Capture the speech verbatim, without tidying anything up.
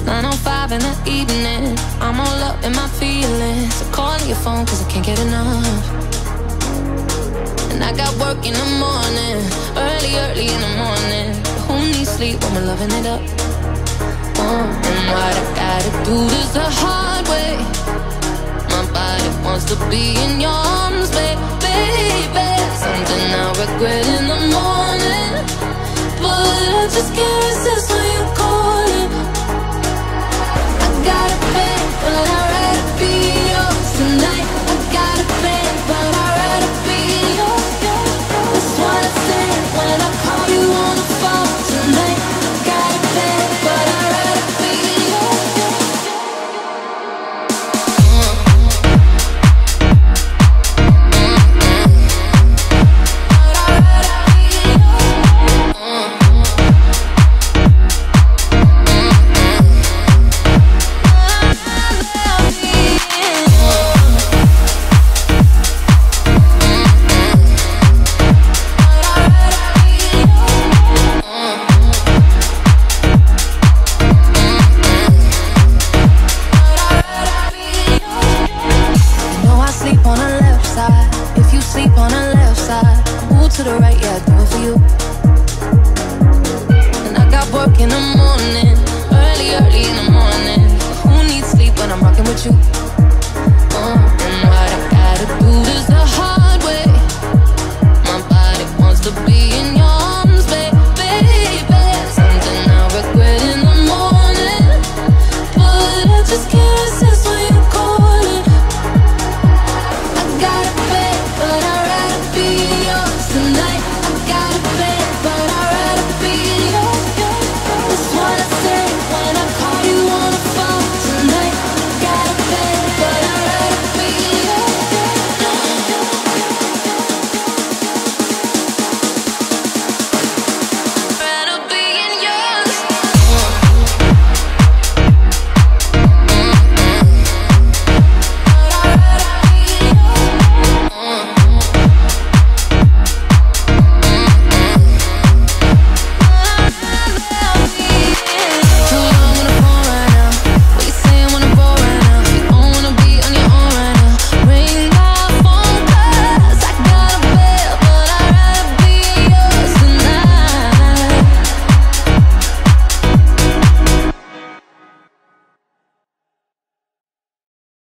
nine oh five in the evening, I'm all up in my feelings. So calling your phone cause I can't get enough. And I got work in the morning, early, early in the morning. But who needs sleep when we're loving it up? Oh, and what I gotta do this the hard way. My body wants to be in your arms, baby, baby. Something I regret in the morning, but I just can't resist when you're calling. I got a plan, but I'd rather be yours tonight. I got a plan, but I'd rather be yours. That's what I said when I call you on the phone tonight. I got a plan, but I'd rather be yours. To the right, yeah, I do it for you. And I got work in the morning, early, early in the morning. Who needs sleep when I'm rocking with you?